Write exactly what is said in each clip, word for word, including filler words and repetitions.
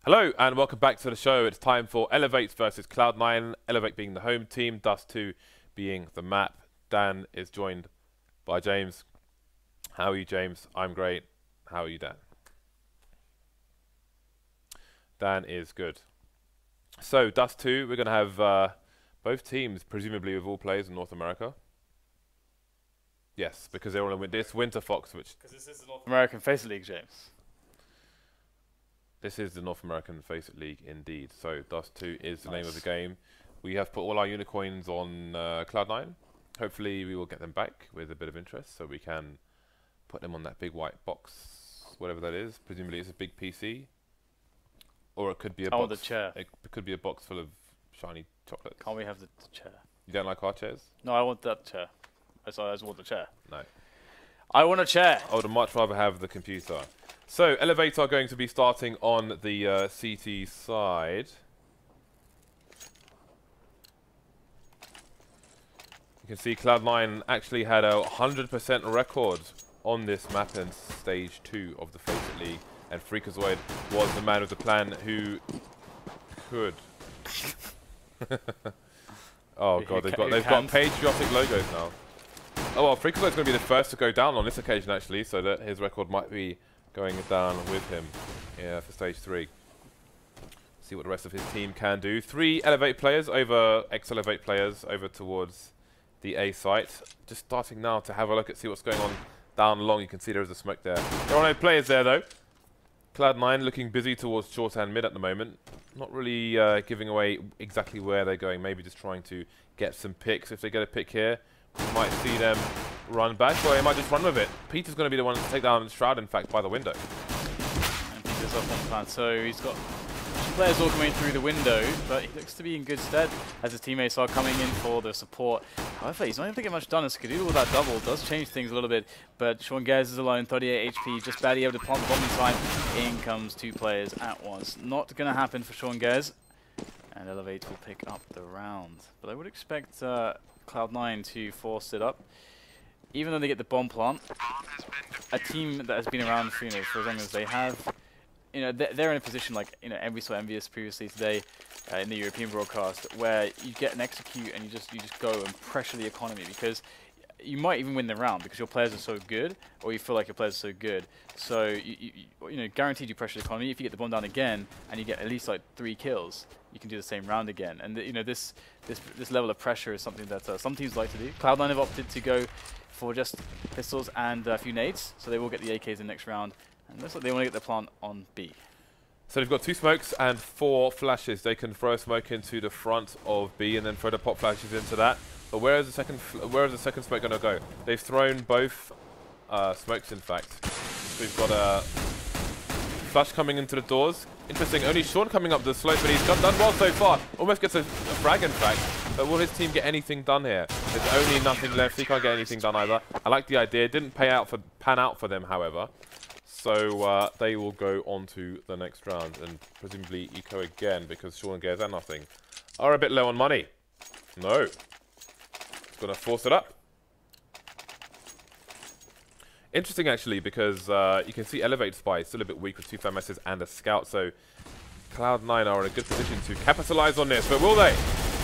Hello and welcome back to the show. It's time for Elevate versus Cloud nine. Elevate being the home team, Dust two being the map. Dan is joined by James. How are you, James? I'm great. How are you, Dan? Dan is good. So, Dust two, we're going to have uh, both teams, presumably with all players in North America. Yes, because they're all in win this Winter Fox, which... Because this is the North American Faceit League, James. This is the North American Faceit League, indeed. So, Dust two is the nice. name of the game. We have put all our unicorns on uh, Cloud nine. Hopefully, we will get them back with a bit of interest, so we can put them on that big white box, whatever that is. Presumably, it's a big P C. Or it could be a oh, box. the chair. It could be a box full of shiny chocolates. Can't we have the, the chair? You don't like our chairs? No, I want that chair. I saw I just want the chair. No. I want a chair. I would much rather have the computer. So, Elevate are going to be starting on the uh, C T side. You can see Cloud nine actually had a one hundred percent record on this map in stage two of the Faceit League. And Freakazoid was the man with the plan who could. Oh god, they've got they've got patriotic logos now. Oh well, Freakazoid's going to be the first to go down on this occasion actually, so that his record might be going down with him. Yeah, for stage three. See what the rest of his team can do. Three Elevate players over ex-Elevate players over towards the A site. Just starting now to have a look at see what's going on down long. You can see there is a smoke there. There are no players there though. Cloud nine looking busy towards short and mid at the moment. Not really uh, giving away exactly where they're going. Maybe just trying to get some picks. If they get a pick here, we might see them run back, or they might just run with it. Peter's going to be the one to take down Shroud, in fact, by the window. And Peter's up on plan, so he's got players all coming through the window, but he looks to be in good stead as his teammates are coming in for the support. However, he's not even getting much done, as Skadoodle with that double does change things a little bit, but Sean Gez is alone, thirty-eight H P, just barely able to plant the bomb in time. In comes two players at once. Not going to happen for Sean Gez, and Elevate will pick up the round. But I would expect uh, Cloud nine to force it up. Even though they get the bomb plant, a team that has been around for, you know, for as long as they have, you know, they're in a position like, you know, we saw Envious previously today uh, in the European broadcast, where you get an execute and you just you just go and pressure the economy, because you might even win the round because your players are so good, or you feel like your players are so good. So you you, you know, guaranteed you pressure the economy. If you get the bomb down again and you get at least like three kills, you can do the same round again. And the, you know, this this this level of pressure is something that uh, some teams like to do. Cloud nine have opted to go for just pistols and a few nades, so they will get the A Ks in the next round. And looks like they want to get the plant on B. So they've got two smokes and four flashes. They can throw a smoke into the front of B and then throw the pop flashes into that. But where is the second? Fl where is the second smoke going to go? They've thrown both uh, smokes, in fact. We've got a flash coming into the doors. Interesting. Only Sean coming up the slope, but he's done, done well so far. Almost gets a, a frag, in fact. But will his team get anything done here? There's only nothing left. He can't get anything done either. I like the idea. It didn't pay out for pan out for them, however. So uh, they will go on to the next round and presumably eco again, because Sean and Gez and nothing are a bit low on money. No. It's going to force it up. Interesting, actually, because uh, you can see Elevate Spy is still a bit weak with two FAMASs and a Scout, so Cloud nine are in a good position to capitalize on this, but will they?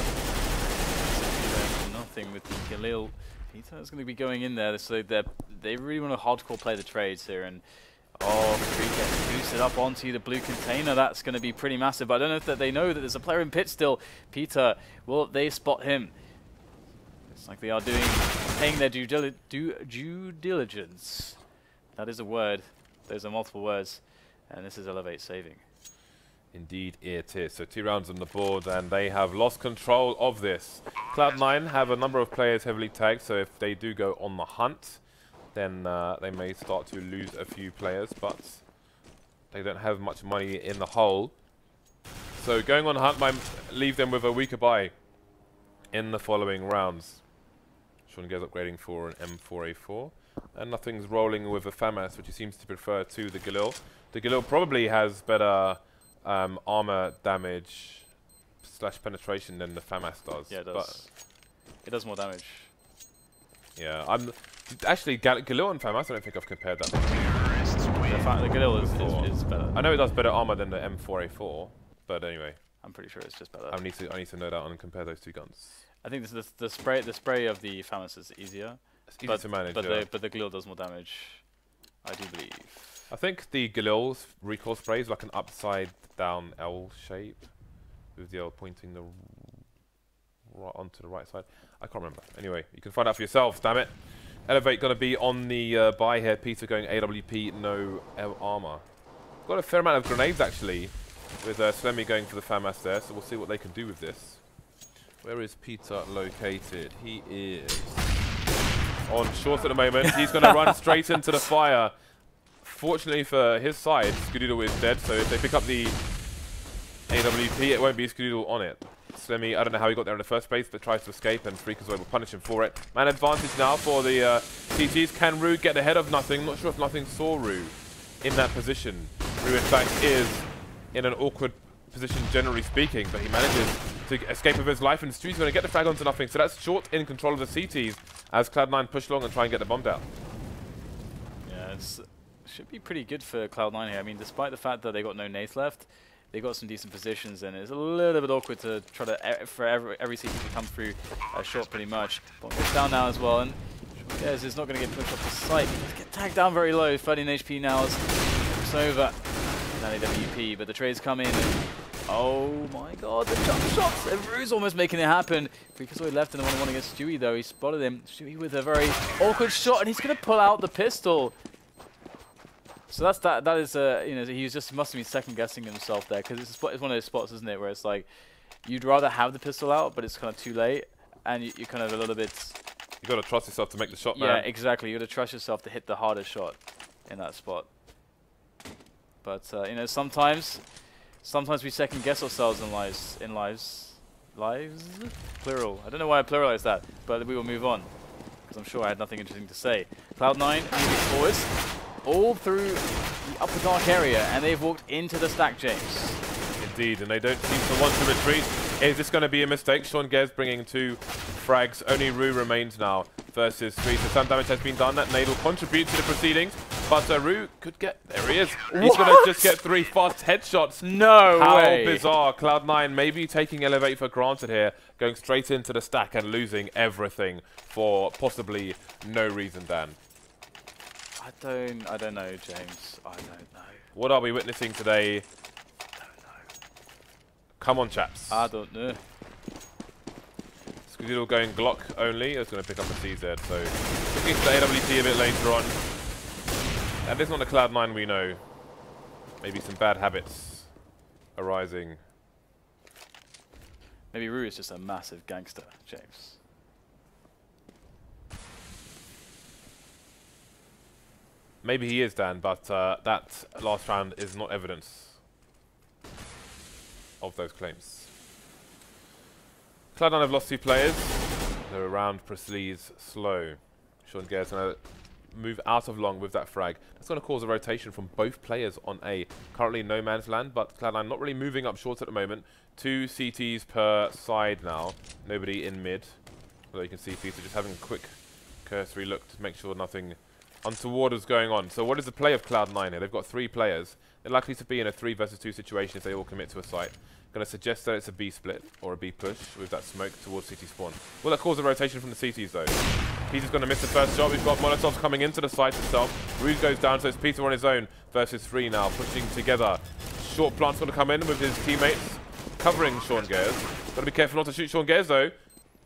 Nothing with the Galil. Peter is going to be going in there, so they really want to hardcore play the trades here, and oh, Retreat gets boosted up onto the blue container. That's going to be pretty massive, but I don't know if that they know that there's a player in pit still. Peter, will they spot him? It's like they are doing, paying their due, dili due, due diligence. That is a word. Those are multiple words. And this is Elevate saving. Indeed it is. So two rounds on the board, and they have lost control of this. Cloud nine have a number of players heavily tagged, so if they do go on the hunt, then uh, they may start to lose a few players, but they don't have much money in the hole. So going on hunt might leave them with a weaker buy in the following rounds. Sean Gez upgrading for an M four A four, and nothing's rolling with a FAMAS, which he seems to prefer to the Galil. The Galil probably has better um, armor damage slash penetration than the FAMAS does. Yeah, it does. But it does more damage. Yeah, I'm actually Gal Galil and FAMAS. I don't think I've compared that. the fact the Galil is, is, is better. I know it does better armor than the M four A four, but anyway. I'm pretty sure it's just better. I need to I need to know that and compare those two guns. I think this, this, the spray the spray of the FAMAS is easier. It's easy but, to manage. But yeah. the but the Galil does more damage, I do believe. I think the Galil's recoil spray is like an upside down L shape, with the L pointing the right onto the right side. I can't remember. Anyway, you can find out for yourselves. Damn it! Elevate going to be on the uh, buy here. Peter going A W P, no L armor. Got a fair amount of grenades actually, with uh, Slemmy going for the FAMAS there. So we'll see what they can do with this. Where is Peter located? He is on short at the moment. He's going to run straight into the fire. Fortunately for his side, Skadoodle is dead, so if they pick up the A W P, it won't be Skadoodle on it. Slemmy, I don't know how he got there in the first place, but tries to escape, and Freakazoid will punish him for it. Man advantage now for the uh, C Ts. Can Rue get ahead of Nothing? Not sure if Nothing saw Rue in that position. Rue, in fact, is in an awkward position, generally speaking, but he manages to escape with his life, and Stewie's going to get the frag onto Nothing, so that's Short in control of the C Ts as Cloud nine push along and try and get the bomb down. Yeah, it's should be pretty good for Cloud nine here. I mean, despite the fact that they got no nades left, they got some decent positions, and it's a little bit awkward to try to e for every, every C T to come through uh, Short pretty much. Bomb gets down now as well, and Short is not going to get pushed off the site. He's get tagged down very low. thirteen H P now as it's over. Not A W P, but the trades come in. Oh my god, the jump shots! And Rue's almost making it happen. Freakazoid left in the one on one against Stewie though. He spotted him. Stewie with a very awkward shot, and he's going to pull out the pistol. So that's that. That is, uh, you know, he was just must have been second guessing himself there, because it's, a spot, it's one of those spots, isn't it, where it's like you'd rather have the pistol out, but it's kind of too late, and you, you're kind of a little bit. You got to trust yourself to make the shot. Yeah, man. exactly. You got to trust yourself to hit the hardest shot in that spot. But uh, you know, sometimes, sometimes we second guess ourselves in lives, in lives, lives, plural. I don't know why I pluralized that, but we will move on, because I'm sure I had nothing interesting to say. Cloud nine moving forwards, all through the upper dark area, and they've walked into the stack, James. Indeed, and they don't seem to want to retreat. Is this going to be a mistake? Sean Gers bringing two frags. Only Rue remains now versus three. So some damage has been done. That nade will contribute to the proceedings. But uh, Rue could get... There he is. He's going to just get three fast headshots. No How way. bizarre. Cloud nine maybe taking Elevate for granted here. Going straight into the stack and losing everything for possibly no reason, Dan. I don't, I don't know, James. I don't know. What are we witnessing today? Come on, chaps. I don't know. Skadoodle going Glock only. It's going to pick up a C Z. So looking for the A W P a bit later on. And this is not the Cloud nine we know. Maybe some bad habits arising. Maybe Rue is just a massive gangster, James. Maybe he is, Dan, but uh, that last round is not evidence of those claims. Cloud nine have lost two players. They're around Presley's slow. Sean Gers going to move out of long with that frag. That's going to cause a rotation from both players on A. Currently no man's land, but Cloud nine not really moving up short at the moment. Two C Ts per side now. Nobody in mid. Although you can see Peter just having a quick cursory look to make sure nothing untoward is going on. So what is the play of Cloud nine here? They've got three players. They're likely to be in a three versus two situation if they all commit to a site. Going to suggest that it's a B split or a B push with that smoke towards C T spawn. Will that cause a rotation from the C Ts though? Peter's going to miss the first shot. We've got Molotovs coming into the site itself. Ruse goes down, so it's Peter on his own versus three now, pushing together. Short Plant's going to come in with his teammates covering Sean Gers. Got to be careful not to shoot Sean Gers though.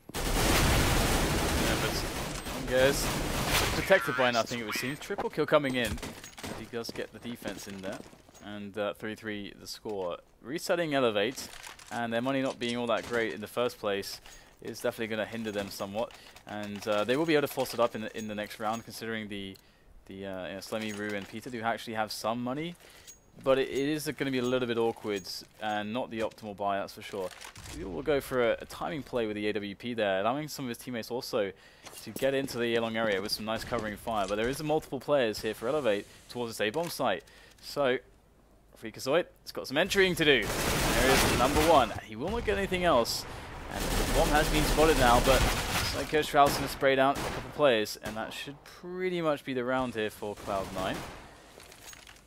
Yeah, but Sean Gers protected by nothing, it would seem. Triple kill coming in. He does get the defense in there. And three three uh, the score. Resetting Elevate, and their money not being all that great in the first place is definitely going to hinder them somewhat. And uh, they will be able to force it up in the, in the next round, considering the the uh, you know, Slemmy, Rue, and Peter do actually have some money. But it, it is going to be a little bit awkward and not the optimal buy, that's for sure. We'll go for a, a timing play with the A W P there, allowing some of his teammates also to get into the A-long area with some nice covering fire. But there is multiple players here for Elevate towards this A-bomb site. So Freakazoid has got some entering to do. There is number one. He will not get anything else. And the bomb has been spotted now, but Psycho Strauss going to spray down a couple players, and that should pretty much be the round here for Cloud nine.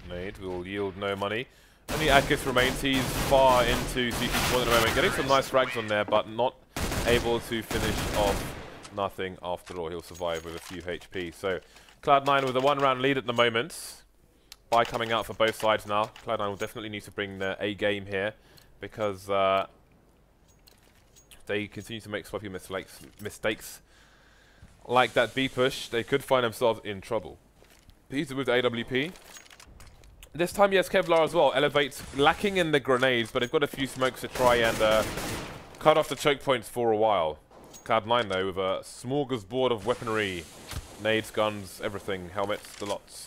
nade will yield no money. Only Akis remains. He's far into C T's point at the moment. Getting some nice frags on there, but not able to finish off nothing after all. He'll survive with a few H P. So Cloud nine with a one round lead at the moment. By coming out for both sides now. Cloud nine will definitely need to bring their A game here because uh, they continue to make swappy mistakes, mistakes like that B push. They could find themselves in trouble. Peter with the A W P. This time, yes, Kevlar as well. Elevates lacking in the grenades, but they've got a few smokes to try and uh, cut off the choke points for a while. Cloud nine, though, with a smorgasbord of weaponry. Nades, guns, everything. Helmets, the lots.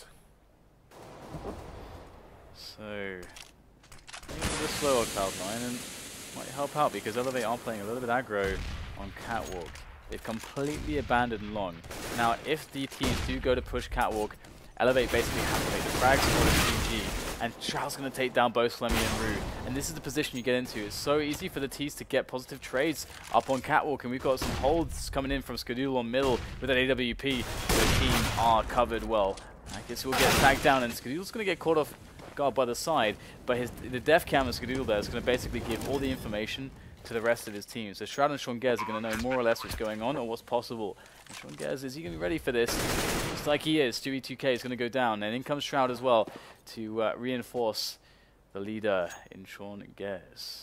So, a little bit slower Cloud nine, and might help out because Elevate are playing a little bit aggro on Catwalk. They've completely abandoned Long. Now, if the teams do go to push Catwalk, Elevate basically has to make the frags for the C G, and Shroud's going to take down both Flemmy and Rude. And this is the position you get into. It's so easy for the T's to get positive trades up on Catwalk, and we've got some holds coming in from Skadoodle on middle with an A W P. The team are covered well. I guess we'll get tagged down, and Skadoodle's going to get caught off guard by the side, but his the def cam of Skadoodle there is going to basically give all the information to the rest of his team. So Shroud and Sean Gez are going to know more or less what's going on or what's possible. And Sean Gez, is he going to be ready for this? Looks like he is. two v two K is going to go down, and in comes Shroud as well to uh, reinforce the leader in Sean Gez.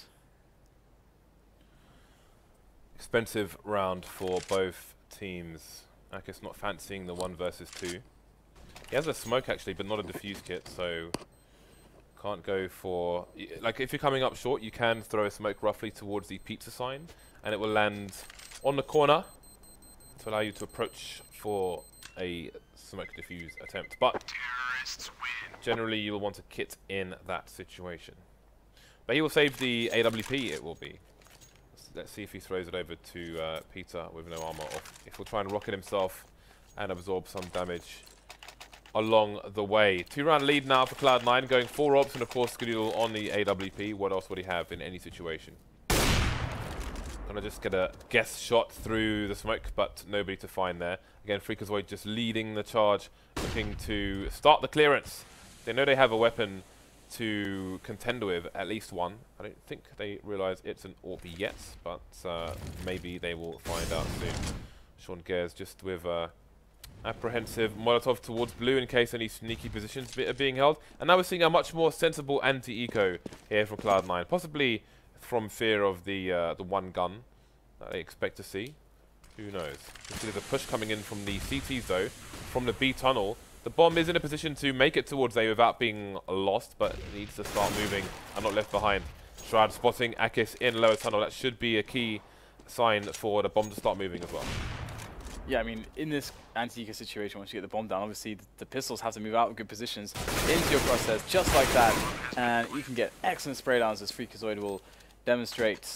Expensive round for both teams. Akis not fancying the one versus two. He has a smoke actually, but not a defuse kit, so can't go for... Like, if you're coming up short, you can throw a smoke roughly towards the pizza sign, and it will land on the corner to allow you to approach for a smoke diffuse attempt. But generally, you'll want a kit in that situation. But he will save the A W P, it will be. Let's, let's see if he throws it over to uh, Peter with no armor, or if he'll try and rocket himself and absorb some damage along the way. Two round lead now for Cloud nine, going four ops, and of course Skadoodle on the A W P. What else would he have in any situation? Gonna just get a guess shot through the smoke, but nobody to find there. Again, Freakazoid just leading the charge, looking to start the clearance. They know they have a weapon to contend with, at least one. I don't think they realize it's an A W P yet, but uh, maybe they will find out soon. Sean Gez just with uh, apprehensive Molotov towards blue in case any sneaky positions are being held. And now we're seeing a much more sensible anti-eco here from Cloud nine. Possibly from fear of the uh, the one gun that they expect to see. Who knows? You see there's a push coming in from the C Ts though, from the B tunnel. The bomb is in a position to make it towards A without being lost, but needs to start moving and not left behind. Shroud spotting Akis in lower tunnel. That should be a key sign for the bomb to start moving as well. Yeah, I mean, in this anti-eco situation, once you get the bomb down, obviously the, the pistols have to move out in good positions into your crosshairs, just like that, and you can get excellent spray downs as Freakazoid will demonstrate.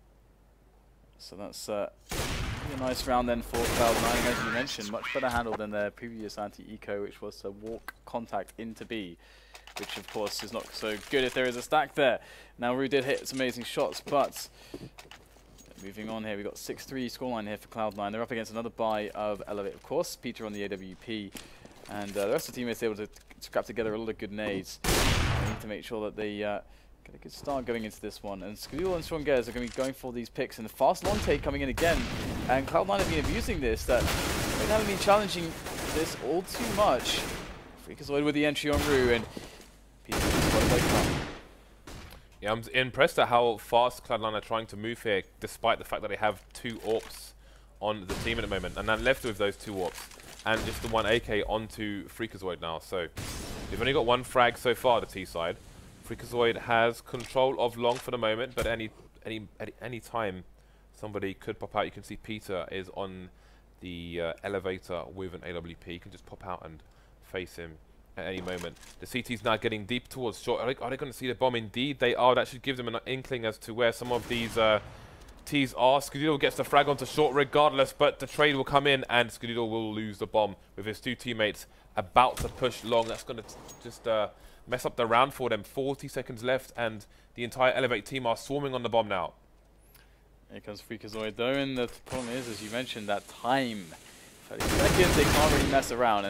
So that's uh, a nice round then for Cloud nine, as you mentioned, much better handle than their previous anti-eco, which was to walk contact into B, which of course is not so good if there is a stack there. Now Rue did hit some amazing shots, but moving on here, we've got six three scoreline here for Cloud nine. They're up against another buy of Elevate, of course. Peter on the A W P. And uh, the rest of the teammates able to scrap together a lot of good nades. They need to make sure that they uh, get a good start going into this one. And Skadoodle and Sean Gez are going to be going for these picks. And the fast long take coming in again. And Cloud nine have been abusing this. That they haven't been challenging this all too much. Freakazoid with the entry on Rue. And Peter just got to play come. Yeah, I'm impressed at how fast Cloud nine are trying to move here, despite the fact that they have two A W Ps on the team at the moment. And then left with those two A W Ps, and just the one A K onto Freakazoid now. So, they've only got one frag so far, the T side. Freakazoid has control of long for the moment, but any, any, at any time somebody could pop out. You can see Peter is on the uh, elevator with an A W P. You can just pop out and face him at any moment. The C T's now getting deep towards short. Are they, are they going to see the bomb? Indeed, they are. That should give them an inkling as to where some of these uh, T's are. Skadoodle gets the frag onto short regardless, but the trade will come in and Skadoodle will lose the bomb with his two teammates about to push long. That's going to just uh, mess up the round for them. forty seconds left and the entire Elevate team are swarming on the bomb now. Here comes Freakazoid though, and the problem is, as you mentioned, that time. thirty seconds, they can't really mess around, and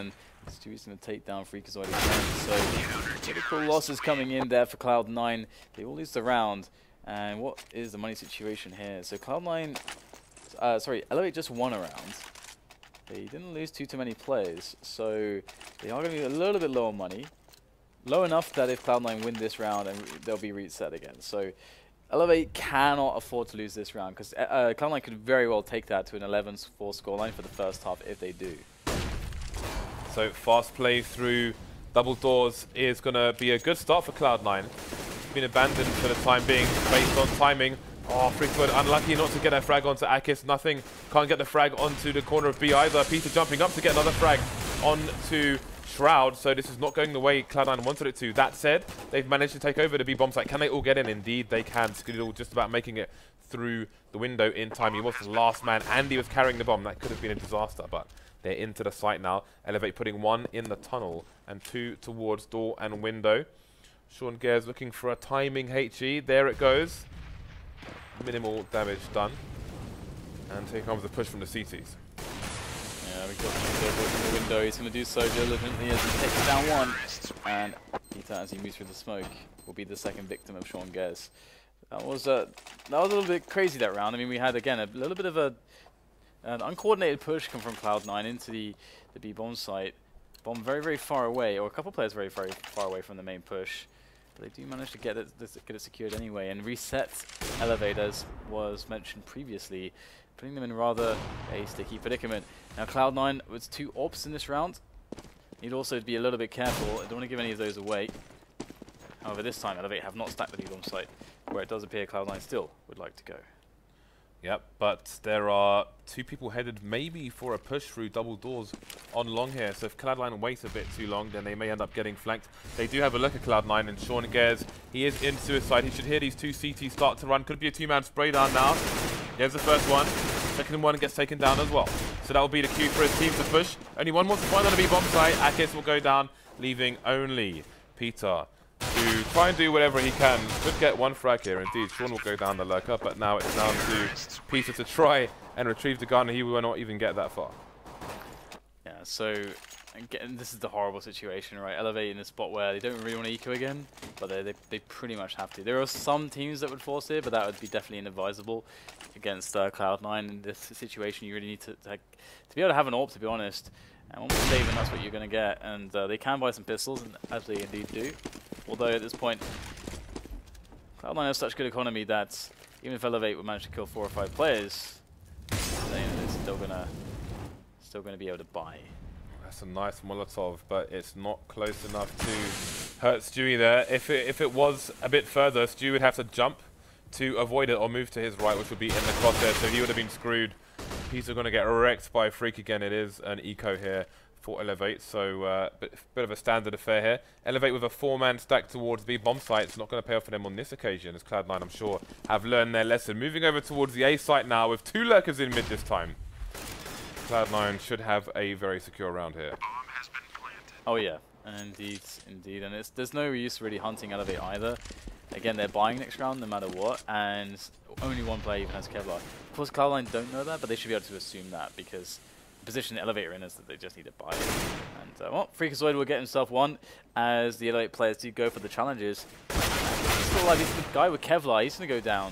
Stewie's going to take down Freakazoid again. So critical losses coming in there for Cloud nine. They will lose the round. And what is the money situation here? So Cloud nine, uh, sorry, Elevate just won a round. They didn't lose too too many players, so they are going to be a little bit low on money. Low enough that if Cloud nine win this round, and they'll be reset again. So Elevate cannot afford to lose this round, because uh, Cloud nine could very well take that to an eleven four scoreline for the first half if they do. So fast play through double doors is going to be a good start for Cloud nine. It's been abandoned for the time being based on timing. Oh, Freakazoid unlucky not to get a frag onto Akis. Nothing. Can't get the frag onto the corner of B either. Peter jumping up to get another frag onto Shroud. So this is not going the way Cloud nine wanted it to. That said, they've managed to take over the B bomb site. Can they all get in? Indeed, they can. Skadoodle just about making it through the window in time. He was the last man, and he was carrying the bomb. That could have been a disaster, but they're into the site now. Elevate putting one in the tunnel and two towards door and window. Sean Gares looking for a timing H E. There it goes. Minimal damage done. And here comes the push from the C Ts. Yeah, we've got from the window. He's going to do so diligently as he takes down one. And Peter, as he moves through the smoke, will be the second victim of Sean Gares. That was, uh, that was a little bit crazy that round. I mean, we had, again, a little bit of a an uncoordinated push come from Cloud nine into the, the B-bomb site. Bomb very, very far away, or a couple players very, very far away from the main push. They do manage to get it, get it secured anyway, and reset Elevate, as was mentioned previously, putting them in rather a sticky predicament. Now Cloud nine with two ops in this round. Need also to be a little bit careful. I don't want to give any of those away. However, this time Elevate have not stacked the B-bomb site, where it does appear Cloud nine still would like to go. Yep, but there are two people headed maybe for a push through double doors on long here. So if Cloud nine waits a bit too long, then they may end up getting flanked. They do have a look at Cloud nine, and Sean Gares, he is in suicide. He should hear these two C Ts start to run. Could be a two-man spray down now. Here's the first one. Second one gets taken down as well. So that will be the cue for his team to push. Only one more to find on the B-bomb site. Akis will go down, leaving only Peter to try and do whatever he can. Could get one frag here. Indeed, Sean will go down the lurker, but now it's down to Peter to try and retrieve the gun. He will not even get that far. Yeah, so again, this is the horrible situation, right? Elevate in a spot where they don't really want to eco again, but they, they, they pretty much have to. There are some teams that would force it, but that would be definitely inadvisable against uh, Cloud nine. In this situation, you really need to, to, to be able to have an AWP, to be honest. And one more save, and that's what you're going to get. And uh, they can buy some pistols, and as they indeed do. Although at this point, Cloud nine has such good economy that even if Elevate would manage to kill four or five players, they, they're still gonna, still gonna be able to buy. That's a nice Molotov, but it's not close enough to hurt Stewie there. If it, if it was a bit further, Stewie would have to jump to avoid it or move to his right, which would be in the crosshair, so he would have been screwed. Peter going to get wrecked by Freak again. It is an eco here for Elevate, so uh, bit, bit of a standard affair here. Elevate with a four-man stack towards the bomb site. It's not going to pay off for them on this occasion, as Cloud nine, I'm sure, have learned their lesson. Moving over towards the A site now with two lurkers in mid this time. Cloud nine should have a very secure round here. Oh yeah, indeed, indeed, and it's, there's no use really hunting Elevate either. Again, they're buying next round no matter what, and only one player even has Kevlar. Of course, Cloud nine don't know that, but they should be able to assume that, because the position the Elevator in is that they just need to buy it. And, uh, well, Freakazoid will get himself one, as the Elevate players do go for the challenges. He's still alive. He's the guy with Kevlar. He's going to go down.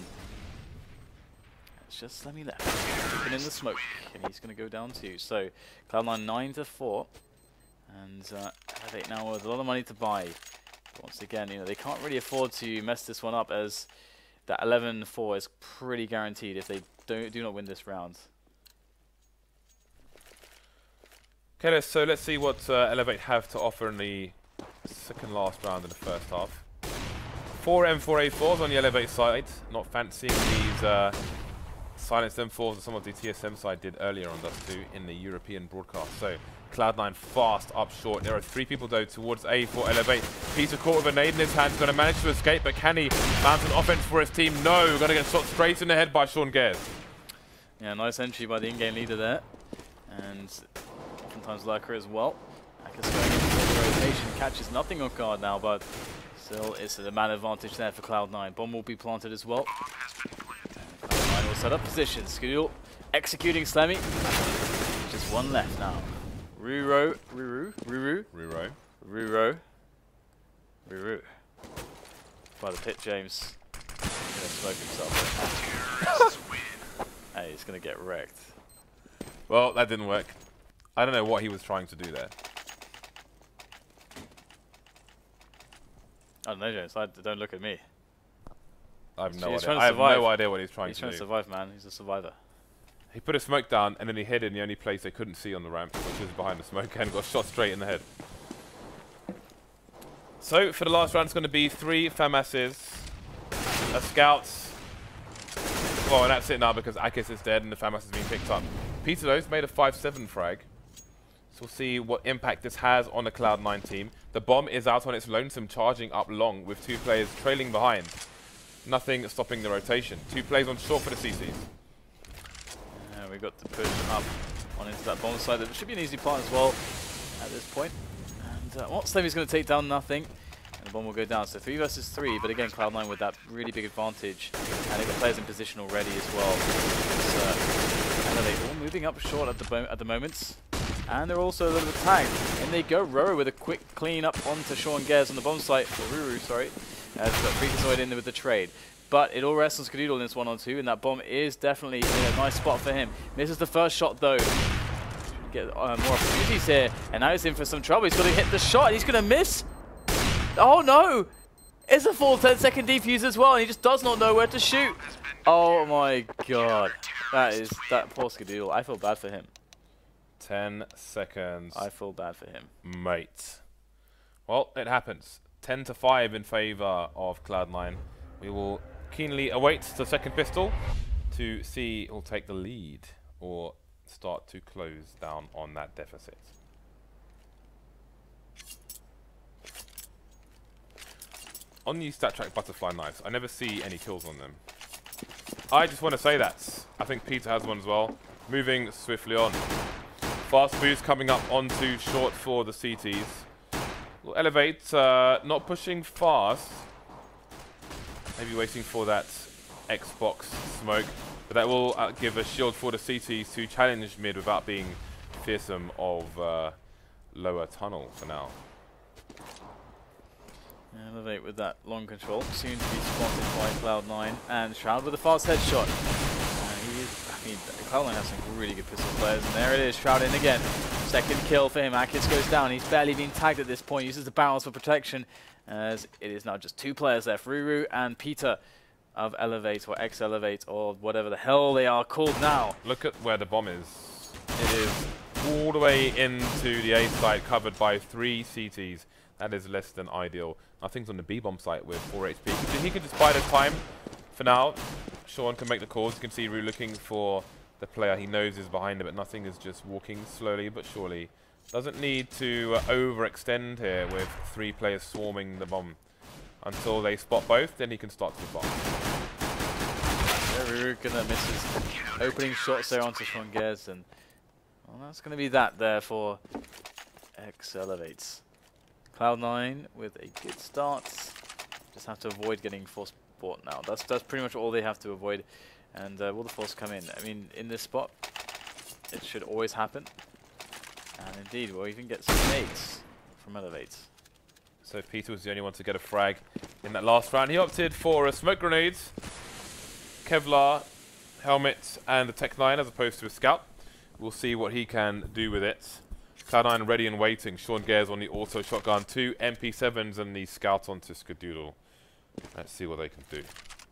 It's just Slemmy left. Keeping in the smoke, and he's going to go down too. So, Cloud nine, nine to four. And uh, Elevate now with a lot of money to buy. Once again, you know, they can't really afford to mess this one up, as that eleven four is pretty guaranteed if they don't do not win this round. Okay, let's, so let's see what uh, Elevate have to offer in the second last round of the first half. Four M four A fours on the Elevate side. Not fancying these uh, silenced M fours that some of the T S M side did earlier on Dust two in the European broadcast. So Cloud nine fast up short. There are three people though towards A for Elevate. Peter caught with a nade in his hand, going to manage to escape, but can he mount an offense for his team? No, going to get shot straight in the head by Sean Gares. Yeah, nice entry by the in-game leader there, and oftentimes Lurker as well. Akis going into the rotation, catches nothing off guard now, but still it's a man advantage there for Cloud nine. Bomb will be planted as well. And Cloud nine will set up position. Skadoodle executing Slemmy. Just one left now. Ruro, Ruru, Ruru, Ruro. Ruro, Ruru. By the pit, James. He's gonna smoke himself. Hey, he's gonna get wrecked. Well, that didn't work. I don't know what he was trying to do there. I don't know, James. I, don't look at me. I have no He's idea. trying to I have survive. no idea what he's trying He's to trying do. to survive, man. He's a survivor. He put a smoke down and then he hid in the only place they couldn't see on the ramp, which was behind the smoke, and got shot straight in the head. So for the last round, it's going to be three FAMASes, a scout. Well, and that's it now because Akis is dead and the FAMAS is being picked up. Peter Lowe's made a five seven frag. So we'll see what impact this has on the Cloud nine team. The bomb is out on its lonesome, charging up long with two players trailing behind. Nothing stopping the rotation. Two players on short for the C Cs. Uh, we got the push up on into that bomb side. That should be an easy part as well at this point. And uh, well, Slavey's going to take down nothing. And the bomb will go down. So three versus three, but again, Cloud nine with that really big advantage. And they've got players in position already as well. It's, uh, and they're all moving up short at the, at the moment. And they're also a little bit tagged. And they go Roro with a quick clean up onto Sean Gares on the bomb site. Or Ruru, sorry. As got Freakazoid in there with the trade. But it all rests on Skadoodle in this one on two, and that bomb is definitely in a nice spot for him. Misses the first shot though. Get uh, more opportunities here, and now he's in for some trouble. He's got to hit the shot, and he's going to miss. Oh no! It's a full ten second defuse as well, and he just does not know where to shoot. Oh my god. That is, that poor Skadoodle. I feel bad for him. ten seconds. I feel bad for him. Mate. Well, it happens. ten to five in favor of Cloud nine. We will keenly await the second pistol to see who'll take the lead or start to close down on that deficit. On these StatTrak butterfly knives, I never see any kills on them. I just want to say that. I think Peter has one as well. Moving swiftly on. Fast boost coming up onto short for the C Ts. We'll elevate, uh, not pushing fast. Maybe waiting for that Xbox smoke. But that will uh, give a shield for the C Ts to challenge mid without being fearsome of uh, lower tunnel for now. Elevate with that long control, soon to be spotted by Cloud nine, and Shroud with a fast headshot. Uh, he is, I mean, Cloud nine has some really good pistol players, and there it is, Shroud in again. Second kill for him, Akis goes down, he's barely been tagged at this point, uses the barrels for protection, as it is now just two players left, Ruru and Peter of Elevate, or X-Elevate, or whatever the hell they are called now. Look at where the bomb is. It is all the way into the A site, covered by three C Ts. That is less than ideal. Nothing's on the B bomb site with four H P. He can just buy the time for now. Sean can make the calls. You can see Rue looking for the player he knows is behind him, but nothing is just walking slowly but surely. Doesn't need to uh, overextend here with three players swarming the bomb. Until they spot both, then he can start to bomb. Yeah, Ruru gonna miss his opening shots there onto Sean Gares, and well, that's gonna be that there for X-Elevates. Cloud nine with a good start. Just have to avoid getting force bought now. That's that's pretty much all they have to avoid. And uh, will the force come in? I mean, in this spot, it should always happen. And indeed, we'll even get some nades from Elevates. So Peter was the only one to get a frag in that last round. He opted for a smoke grenades, Kevlar, helmet, and a Tech nine as opposed to a scout. We'll see what he can do with it. Cloud nine ready and waiting. Sean Gares on the auto shotgun. Two M P sevens and the scout onto Skadoodle. Let's see what they can do.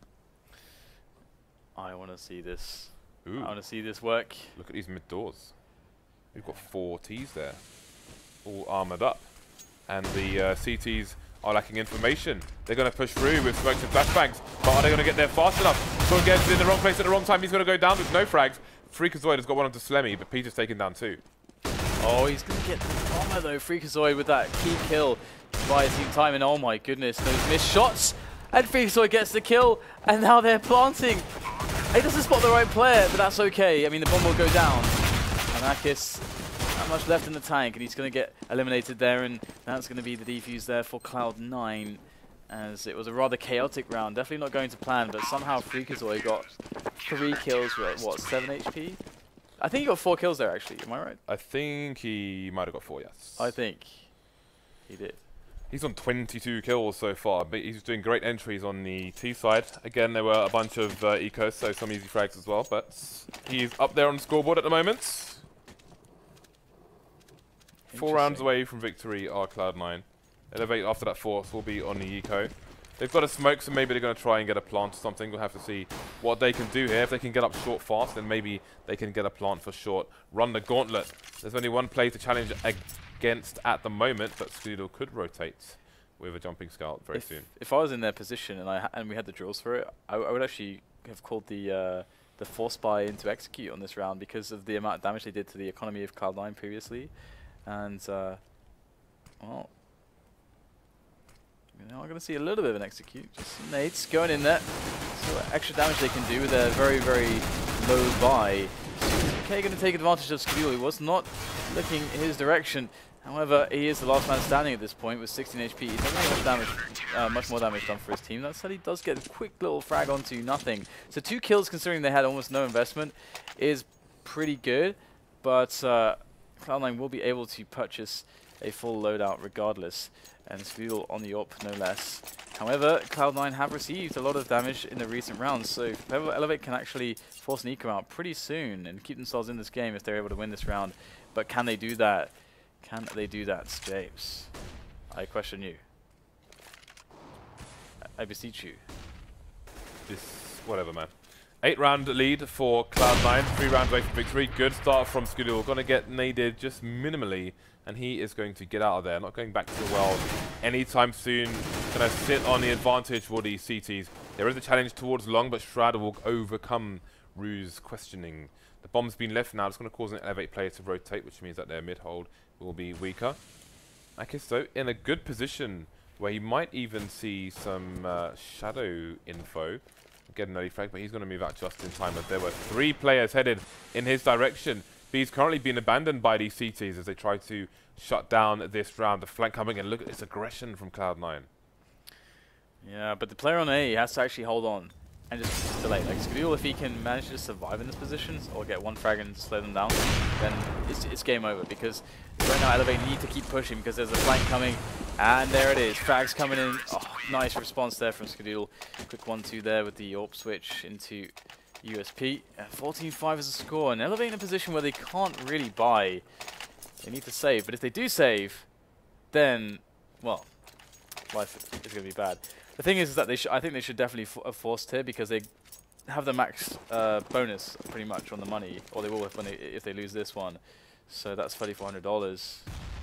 I want to see this. Ooh. I want to see this work. Look at these mid doors. We've got four Ts there, all armored up. And the uh, C Ts are lacking information. They're going to push through with smokes and flashbangs. But are they going to get there fast enough? Sean Gares is in the wrong place at the wrong time. He's going to go down with no frags. Freakazoid has got one onto Slemmy, but Peter's taken down two. Oh, he's going to get the bomber though. Freakazoid with that key kill by Team Time. And oh my goodness, those missed shots. And Freakazoid gets the kill. And now they're planting. He doesn't spot the right player, but that's okay. I mean, the bomb will go down. And Akis, not much left in the tank. And he's going to get eliminated there. And that's going to be the defuse there for Cloud nine. As it was a rather chaotic round. Definitely not going to plan. But somehow Freakazoid got three kills with, what, seven H P? I think he got four kills there, actually. Am I right? I think he might have got four, yes. I think he did. He's on twenty-two kills so far, but he's doing great entries on the T side. Again, there were a bunch of uh, ecos, so some easy frags as well, but he's up there on the scoreboard at the moment. Four rounds away from victory are Cloud nine. Elevate after that force will be on the eco. They've got a smoke, so maybe they're going to try and get a plant or something. We'll have to see what they can do here. If they can get up short fast, then maybe they can get a plant for short. Run the gauntlet. There's only one play to challenge against at the moment, but Skadoodle could rotate with a jumping scout very if, soon. If I was in their position and I ha and we had the drills for it, I, I would actually have called the uh, the force buy into execute on this round because of the amount of damage they did to the economy of Cloud nine previously, and uh, well. Now I'm going to see a little bit of an execute. Just some nades going in there. See what extra damage they can do with a very, very low buy. Okay, going to take advantage of Skadoodle. He was not looking his direction. However, he is the last man standing at this point with sixteen H P. He doesn't have much damage, uh, much more damage done for his team. That said, he does get a quick little frag onto nothing. So two kills, considering they had almost no investment, is pretty good. But uh, Cloud nine will be able to purchase a full loadout regardless. And Skadoodle on the op, no less. However, Cloud nine have received a lot of damage in the recent rounds, so Elevate can actually force an eco out pretty soon and keep themselves in this game if they're able to win this round. But can they do that? Can they do that, James? I question you. I, I beseech you. This, whatever, man. Eight round lead for Cloud nine, three rounds away from victory. Good start from Skadoodle. Going to get naded just minimally, and he is going to get out of there. Not going back to the well anytime soon. Going to sit on the advantage for the C Ts. There is a challenge towards long, but Shroud will overcome Rue's questioning. The bomb's been left now. It's going to cause an Elevate player to rotate, which means that their mid-hold will be weaker. Akisto in a good position where he might even see some uh, shadow info. Get an early frag, but he's going to move out just in time as there were three players headed in his direction. B's currently being abandoned by these C Ts as they try to shut down this round. The flank coming in. Look at this aggression from Cloud nine. Yeah, but the player on A has to actually hold on and just delay. Like Skadoodle, if he can manage to survive in this position or get one frag and slow them down, then it's, it's game over because right now Elevate need to keep pushing because there's a flank coming. And there it is, frags coming in. Oh, nice response there from Skadoodle. Quick one two there with the A W P switch into U S P. fourteen five is a score, and Elevate in a position where they can't really buy. They need to save, but if they do save, then, well, life is going to be bad. The thing is, is that they sh I think they should definitely have forced here because they have the max uh, bonus pretty much on the money, or they will if, when they, if they lose this one. So that's thirty-four hundred dollars.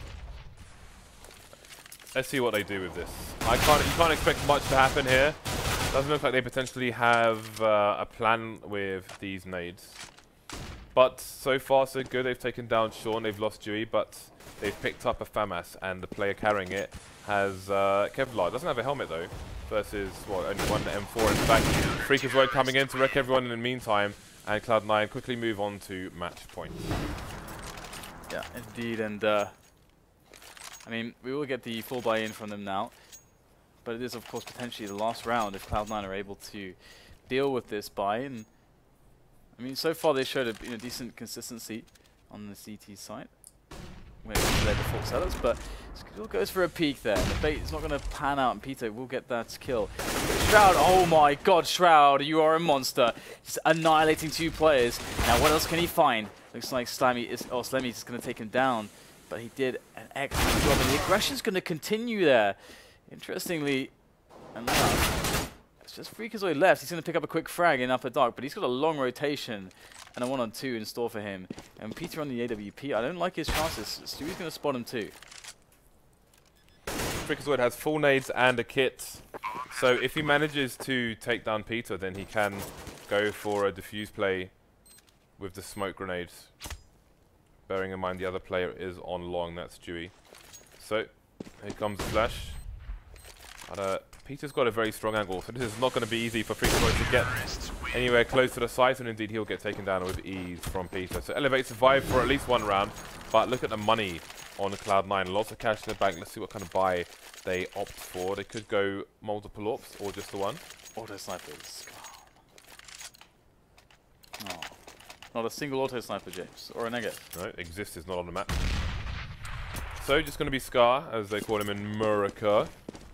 Let's see what they do with this. I can't. You can't expect much to happen here. Doesn't look like they potentially have uh, a plan with these nades. But so far so good. They've taken down Sean. They've lost Dewey, but they've picked up a FAMAS, and the player carrying it has uh, Kevlar. Doesn't have a helmet though. Versus what? Only one M four. In fact, Freaker's Road coming in to wreck everyone in the meantime, and Cloud nine quickly move on to match point. Yeah, indeed, and. Uh, I mean, we will get the full buy-in from them now, but it is, of course, potentially the last round if Cloud nine are able to deal with this buy-in. I mean, so far they showed a you know, decent consistency on the C T side when it comes to their default setups, but Skadoodle goes for a peek there. The bait is not going to pan out, and Peter will get that kill. Shroud, oh my god, Shroud, you are a monster. Just annihilating two players. Now, what else can he find? Looks like Slimy is, or Slemmy is going to take him down. But he did an excellent job, and the aggression's going to continue there. Interestingly enough, it's just Freakazoid left. He's going to pick up a quick frag in upper dark, but he's got a long rotation and a one on two in store for him. And Peter on the A W P, I don't like his chances. Stewie's going to spot him too. Freakazoid has full nades and a kit, so if he manages to take down Peter, then he can go for a diffuse play with the smoke grenades. Bearing in mind the other player is on long, that's Dewey. So, here comes the flash. But, uh, Peter's got a very strong angle, so this is not going to be easy for Freakazoid to get anywhere close to the site, and indeed he'll get taken down with ease from Peter. So Elevate survived for at least one round, but look at the money on Cloud nine. Lots of cash in the bank. Let's see what kind of buy they opt for. They could go multiple ops or just the one. Auto snipers. Oh. Not a single auto sniper, James, or a Negev. No, Exist is not on the map. So just going to be Scar, as they call him in America.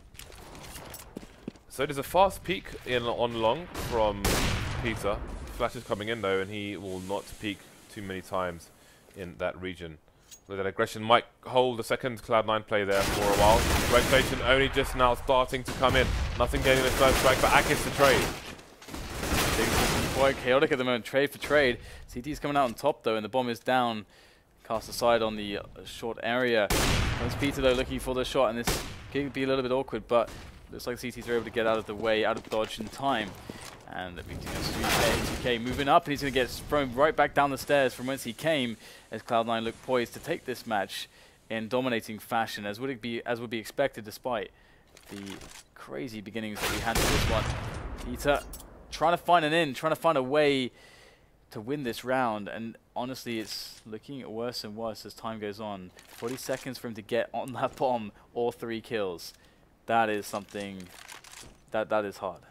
So there's a fast peek in on long from Peter. Flash is coming in though, and he will not peek too many times in that region. So that aggression might hold the second Cloud nine play there for a while. Regulation only just now starting to come in. Nothing getting the first strike, but Akis to trade. Things are quite chaotic at the moment, trade for trade. C T's coming out on top though, and the bomb is down. Cast aside on the uh, short area. There's Peter though looking for the shot, and this could be a little bit awkward, but looks like C Ts are able to get out of the way, out of dodge in time. And that means two K moving up, and he's going to get thrown right back down the stairs from whence he came, as Cloud nine look poised to take this match in dominating fashion, as would it be as would be expected, despite the crazy beginnings that we had to this one. Peter trying to find an in, trying to find a way to win this round, and honestly, it's looking worse and worse as time goes on. forty seconds for him to get on that bomb, or three kills. That is something that that is hard.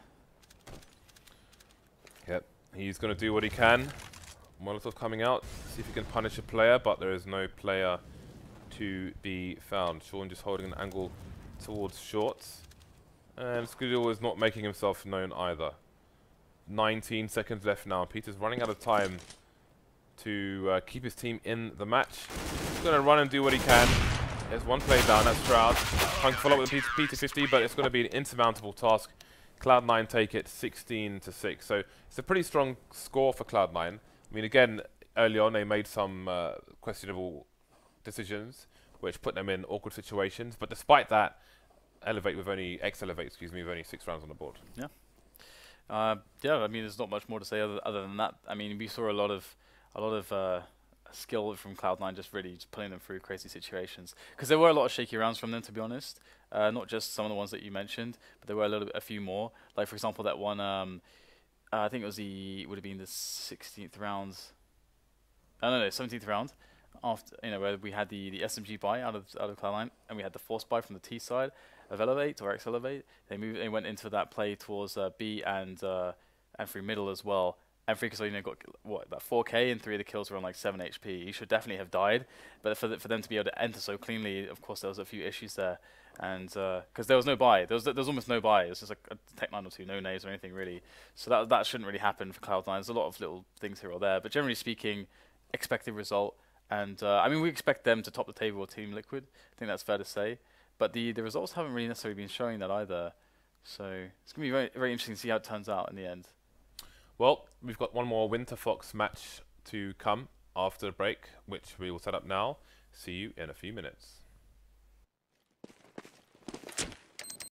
Yep, he's going to do what he can. Molotov coming out, see if he can punish a player, but there is no player to be found. Sean just holding an angle towards shorts. And Skudil is not making himself known either. nineteen seconds left now. Peter's running out of time to uh, keep his team in the match. He's going to run and do what he can. There's one play down, that's Shroud. Trying to follow up with the P T fifty, but it's going to be an insurmountable task. Cloud nine take it sixteen to six. So it's a pretty strong score for Cloud nine. I mean, again, early on they made some uh, questionable decisions, which put them in awkward situations. But despite that, Elevate with only X Elevate, excuse me, with only six rounds on the board. Yeah. Uh, yeah, I mean, there's not much more to say other, other than that. I mean, we saw a lot of a lot of uh, skill from Cloud nine, just really just pulling them through crazy situations. Because there were a lot of shaky rounds from them, to be honest. Uh, not just some of the ones that you mentioned, but there were a little, a few more. Like for example, that one. Um, uh, I think it was the would have been the sixteenth round. I don't know, seventeenth round. After you know where we had the the S M G buy out of out of Cloud nine, and we had the force buy from the T side of Elevate or X Elevate. They moved. They went into that play towards uh, B and uh, and through middle as well. And Freak you know, got what about four K, and three of the kills were on like seven H P. He should definitely have died, but for th for them to be able to enter so cleanly, of course, there was a few issues there, and because uh, there was no buy, there was there was almost no buy. It was just like a Tech nine or two, no nades or anything really. So that that shouldn't really happen for Cloud nine. There's a lot of little things here or there, but generally speaking, expected result. And uh, I mean, we expect them to top the table with Team Liquid. I think that's fair to say. But the the results haven't really necessarily been showing that either. So it's gonna be very very interesting to see how it turns out in the end. Well, we've got one more Winter Fox match to come after the break, which we will set up now. See you in a few minutes.